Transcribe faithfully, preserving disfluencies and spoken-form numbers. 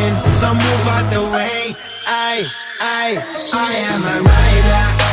so move out the way. I, I, I am a rider.